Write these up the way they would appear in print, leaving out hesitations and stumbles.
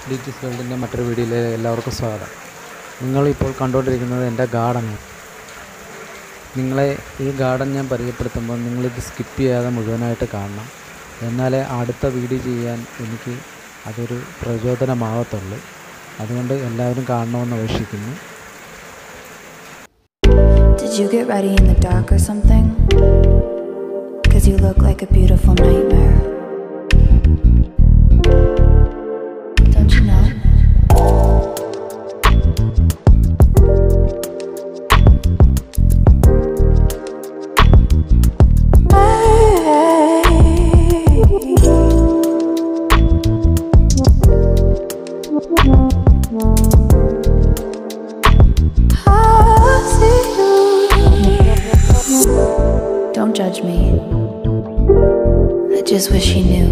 deettoos വേൾഡിൻ്റെ മറ്റൊരു വീഡിയോയിലേക്ക് എല്ലാവർക്കും സ്വാഗതം. നിങ്ങളിപ്പോൾ കണ്ടുകൊണ്ടിരിക്കുന്നത് എൻ്റെ ഗാർഡനാണ്. നിങ്ങളെ ഈ ഗാർഡൻ ഞാൻ പരിചയപ്പെടുത്തുമ്പോൾ നിങ്ങളിത് സ്കിപ്പ് ചെയ്യാതെ മുഴുവനായിട്ട് കാണണം. എന്നാലേ അടുത്ത വീഡിയോ ചെയ്യാൻ എനിക്ക് അതൊരു പ്രചോദനമാകത്തുള്ളൂ. അതുകൊണ്ട് എല്ലാവരും കാണണമെന്ന് അപേക്ഷിക്കുന്നു. Did you get ready in the dark or something? 'Cause you look like a beautiful nightmare. Don't you know? Don't judge me. I just wish he knew.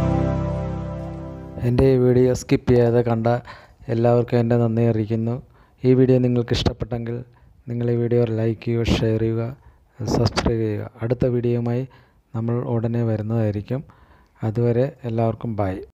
എൻ്റെ ഈ വീഡിയോ സ്കിപ്പ് ചെയ്യാതെ കണ്ട എല്ലാവർക്കും എൻ്റെ നന്ദി അറിയിക്കുന്നു. ഈ വീഡിയോ നിങ്ങൾക്ക് ഇഷ്ടപ്പെട്ടെങ്കിൽ നിങ്ങൾ ഈ വീഡിയോ ലൈക്ക് ചെയ്യുക, ഷെയർ ചെയ്യുക, സബ്സ്ക്രൈബ് ചെയ്യുക. അടുത്ത വീഡിയോയുമായി നമ്മൾ ഉടനെ വരുന്നതായിരിക്കും. അതുവരെ എല്ലാവർക്കും ബൈ.